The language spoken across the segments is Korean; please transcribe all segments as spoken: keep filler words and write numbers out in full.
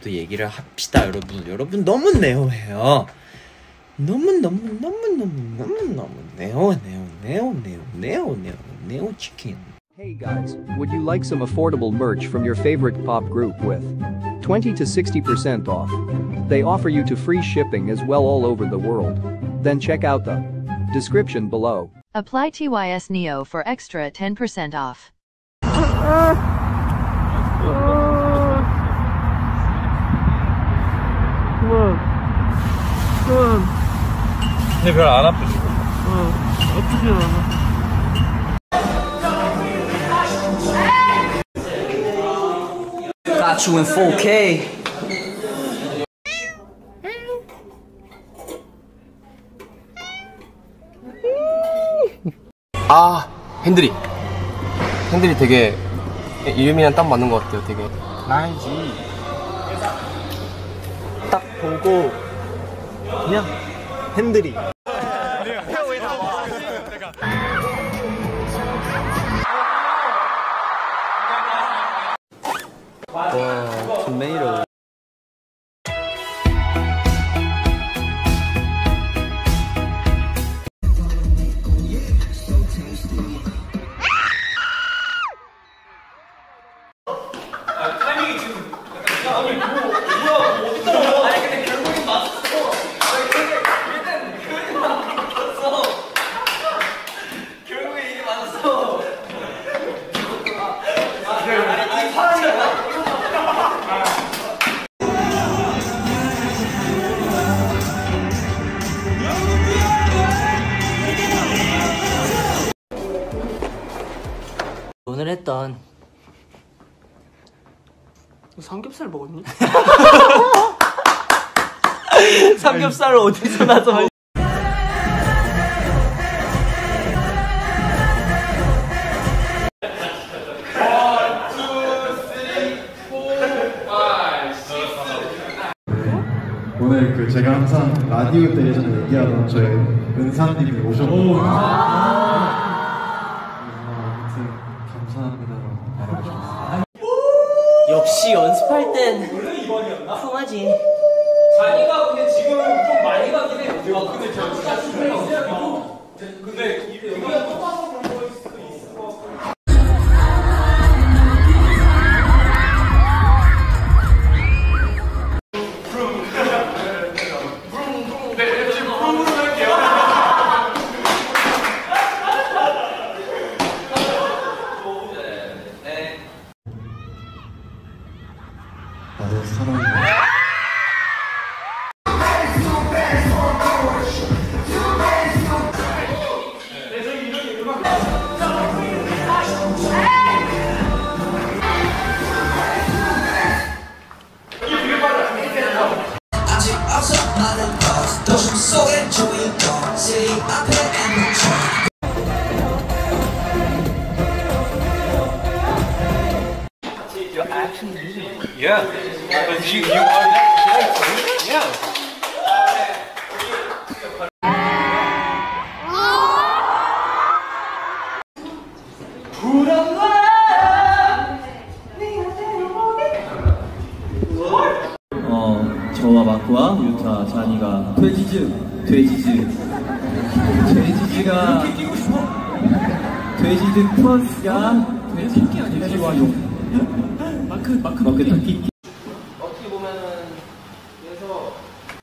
또 얘기를 합시다 여러분. 여러분 너무 네오해요. 너무 너무 너무 너무 너무 너무 네오 네오 네오 네오 네오 네오 네오 치킨. Hey guys, would you like some affordable merch from your favorite pop group with twenty to sixty percent off? They offer you to free shipping as well all over the world. Then check out the description below. Apply T Y S Neo for extra ten percent off. 근데 별로 안 아프지? 어, 아프진 않아. Got you in four K. 아, 핸들이. 핸들이 되게 이름이랑 딱 맞는 것 같아요, 되게. 알지. 딱 보고 그냥 핸들이. 와, 토마토. 오늘 했던 삼겹살 먹었니? 삼겹살을 어디서 나서 먹... 오늘 그 제가 항상 라디오 때 예전에 얘기하던 저의 은사님이 오셨거든요. 아무튼 감사합니다라고 말하고 싶었어요. 역시 연습할 땐 풍하지. 자기가 근데 지금 좀 많이 가긴 해. 아, 근데 저 진짜 super 근데 이거 똑바로 그런 거일 수도 있을 것 같고. 나도 사랑해. Yeah. But you, you are. Yeah. 어, 저와 마크와 유타, 자니가 돼지즈, 돼지즈, 돼지즈가 돼지즈 플러스가 돼지와 용. 마크 마크 마크 토끼. 어떻게 보면은 그래서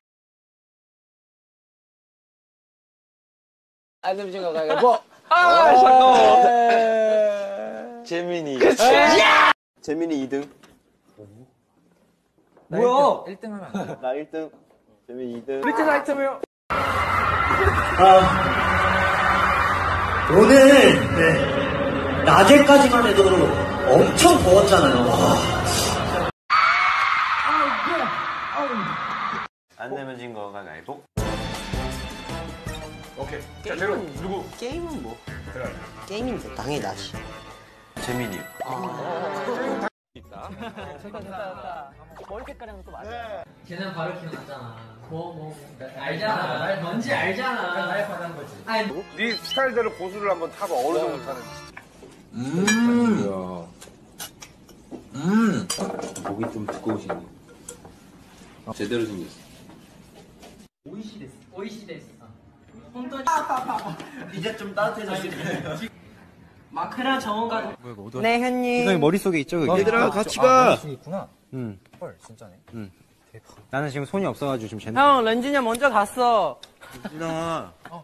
안 되면 지금 가가지고. 아 잠깐만. 재민이. 재민이 이 등. 뭐야? 일 등 하면 안 돼. 나 일 등. 재민이 이 등. 일 등 아이템이요. 오늘 네, 낮에까지만 해도 엄청 더웠잖아요. 와. 안 내면 진 거가 가위보. 오케이. 자, 제로 누구? 게임은 뭐? 게임은 뭐 당연히 나지. 재민이. 있다. 됐다 됐다 됐다. 머리 색깔이랑 또 맞아. 걔는 바로 기억났잖아. 뭐 뭐. 알잖아. 날 뭔지 알잖아. 날 받은 거지. 아니. 네 스타일대로 고수를 한번 타봐. 어느 정도 타는지. 음. 음. 목이 좀 두꺼우시네. 제대로 생겼어. 오이시 됐어. 오이시 됐어. 혼돈이. 이제 좀 따뜻해졌습니다. 마크랑 정원가. 네, 현님. 이성이 머릿속에 있죠, 그게? 얘들아, 같이 가. 머릿속에 있구나. 응. 헐, 진짜네. 응. 대박. 나는 지금 손이 없어가지고 지금 쟤네. 형, 렌진이 형 먼저 갔어. 렌진아. 어.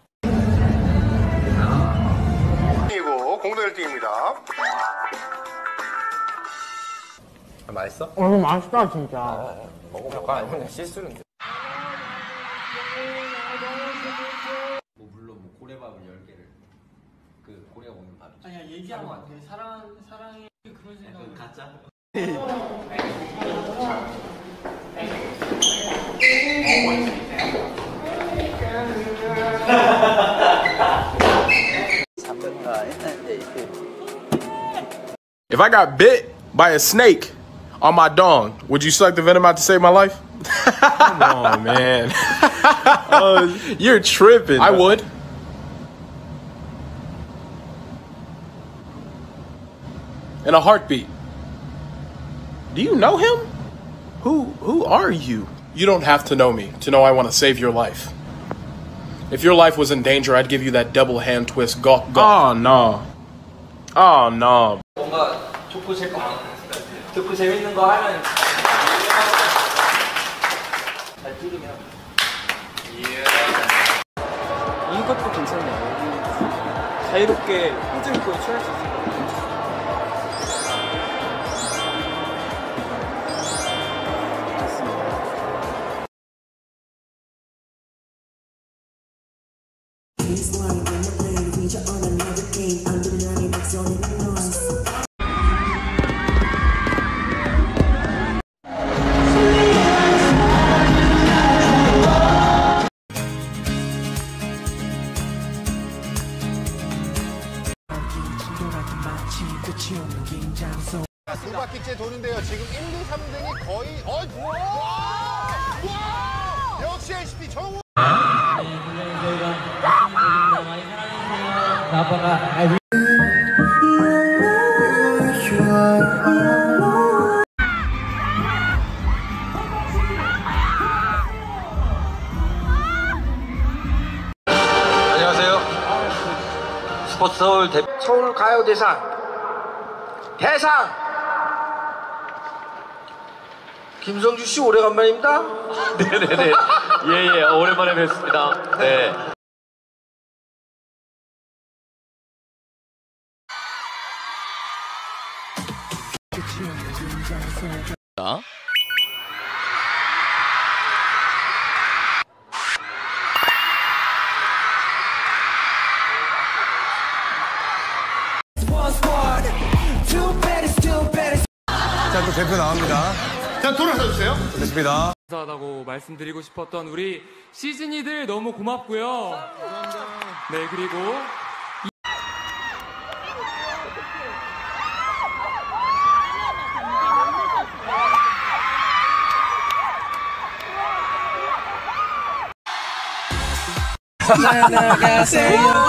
이고 공동 일 등입니다. 아, 맛있어? 어, 맛있다, 진짜. 어, 먹어볼까? 아니면 실수는. 뭐 물론 뭐 고래밥을 열 개를 그 고래가 먹는 밥. 아니야, 얘기하면 안 돼. 사랑, 사랑이 그런 생각. 가짜. If I got bit by a snake on my dong, would you suck the venom out to save my life? Come on, man. uh, you're tripping. I would. In a heartbeat. Do you know him? Who who are you? You don't have to know me to know I want to save your life. If your life was in danger, I'd give you that double hand twist. Go, go. Oh no. Oh no. 뭔가 좋고 재밌고 듣고 재밌는 거 하면 잘 들으면 이것도 괜찮네. 자유롭게 포즈 입고 취할 수 있을 것 같아. 두 바퀴째 도는데요. 지금 일, 이, 삼 등이 거의 어, 와! 와! 역시 에이치피 정우. 아빠가 안녕하세요. 스포츠 서울 대 서울 가요대상 대상 김성주 씨 오래간만입니다. 네네네. 예예 오랜만에 뵙습니다. 네. 자. 자, 또 대표 나옵니다. 자, 돌아서 주세요. 됐습니다. 감사하다고 말씀드리고 싶었던 우리 시즈니들 너무 고맙고요. 네, 그리고 나가세요.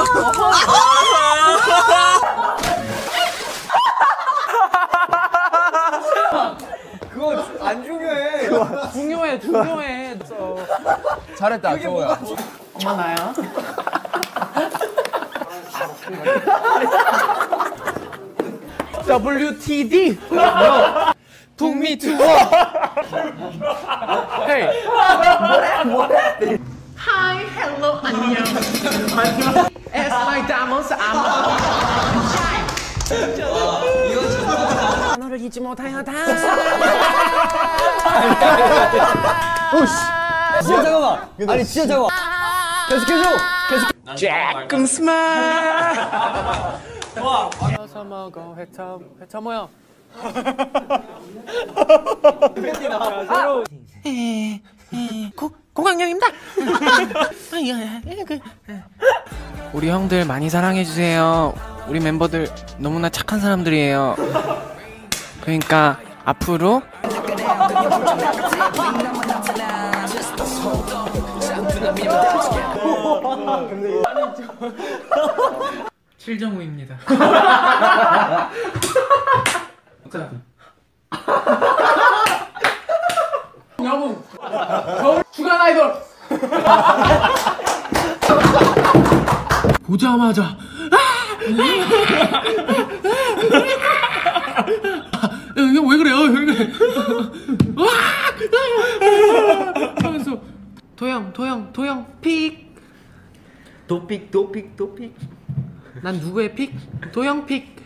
그거 안 중요해. 중요해, 중요해. 잘했다, 정우야. 엄마 나야? 더블유티디. 북미 투어. 헤이. 뭐래, 뭐래. Hi, hello, 안녕. As my diamonds, I'm 너를 잊지 못하여 다. 오씨. 진짜 잠깐만. 아니 진짜 잠깐. 계속해줘. 계속. 조금 스마일. 와. 어서 먹어 회차 회차 뭐야? 새로. 공항역입니다. 우리 형들 많이 사랑해주세요. 우리 멤버들 너무나 착한 사람들이에요. 그러니까 앞으로 칠점오입니다. 영웅 겨울 주간 아이돌. 보자마자 아! 이게 왜 그래요? 왜 그래? 하면서 도영 도영 도영 픽 도픽 도픽 도픽 난 누구의 픽? 도영 픽.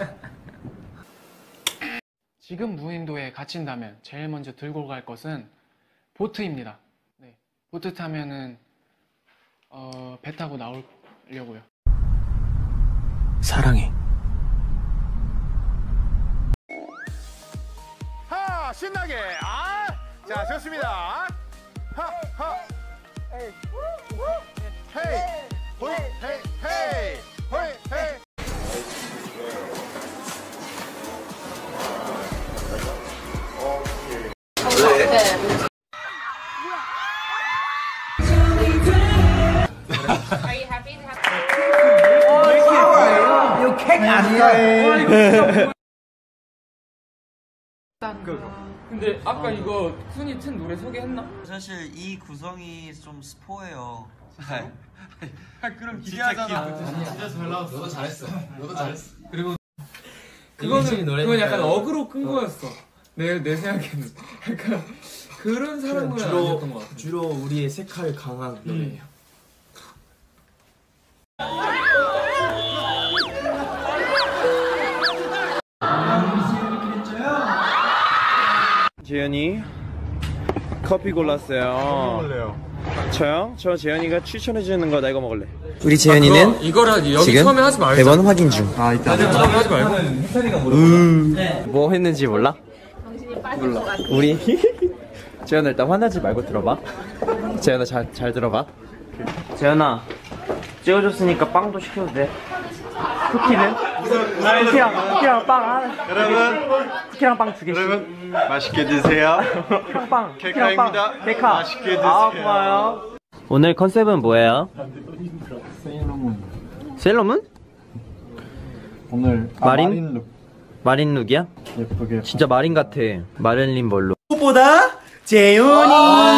지금 무인도에 갇힌다면 제일 먼저 들고 갈 것은 보트입니다. 네, 보트 타면은 어, 배 타고 나오려고요. 사랑해. 하 신나게 아, 자 좋습니다. 하하 헤이 헤이 호이 헤이 헤이 호이 헤이. Are you happy to have? 이거 캔 아니야. 근데 아까 이거 순이 튼 노래 소개했나? 사실 이 구성이 좀 스포예요. 그럼 기대하잖아. 진짜 잘 나왔어. 너도 잘했어. 너도 잘했어. 그리고 그거는 그건 약간 어그로 끈 거였어. 내 내 생각에는 약간 그런 사람은 아니었던 것 같아. 주로 우리의 색깔 강한 노래예요. 재현이 커피 골랐어요. 저요? 저 재현이가 추천해주는 거 나 이거 먹을래. 우리 재현이는 아, 이거를 여기 지금 처음에 하지 말자. 대본 확인 중. 아 이따 처음에 하지 말고. 음, 뭐 했는지 몰라? 몰라. 우리 재현아 일단 화나지 말고 들어봐. 재현아 잘, 잘 들어봐. 재현아 찍어줬으니까 빵도 시켜도 돼. 쿠키는? 쿠키랑, 쿠키랑 빵 하나. 여러분 쿠키랑 빵 두 개씩. 여러분 맛있게 드세요. 쿠키랑 빵. 케카입니다. 케카. 맛있게 드세요. 아 고마워요. 오늘 컨셉은 뭐예요? 세일러문. 세일러문? 오늘 아, 마린? 마린 룩. 마린 룩이야? 예쁘게. 진짜 마린 같아. 마릴린 뭘로? 무엇보다 재훈이.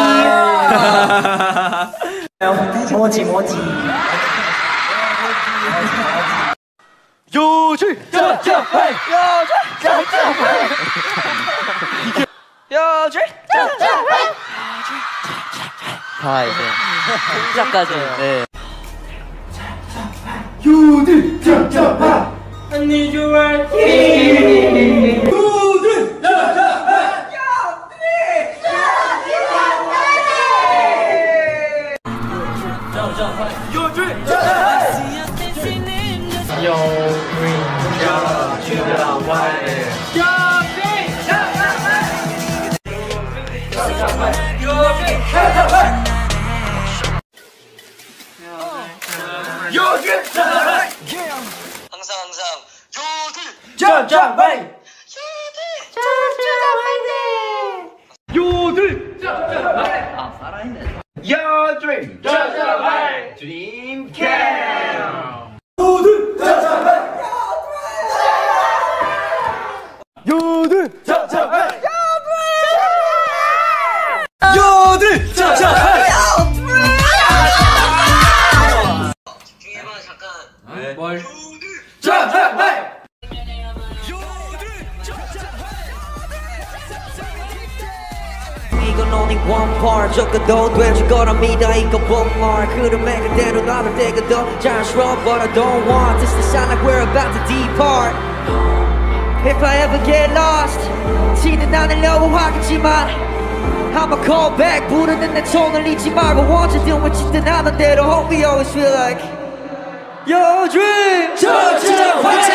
뭐지 뭐지. 요즘 짜짜해 요즘 짜짜해 요즘 짜짜해 다 이제 시작까지. 네. 요즘 짜짜해 언니 좋아해 요즘 짜짜해 요즘 짜짜해 Yo, green, yellow, yellow, white. Yo, green, 항상 항상 요들 짜짜바이 요들 짜짜바이 아 살아있네 요들 짜짜바이 드림 캠 요들 짜짜바이 요들 짜짜바이 요들 짜짜바이 집중해봐 잠깐 네. 뭘? 짜짜바이 이건 only one part 적어도 되줄 거랍니다 이거 one more 흐름의 그대로 놔둘 때가 더 자연스러워 but I don't want this to sound like we're about to depart If I ever get lost 지는 않으려고 하겠지만 I'ma call back 부르는 내 톤을 잊지 말고 언제든 외치든 하던 대로 Hope we always feel like Your dream touch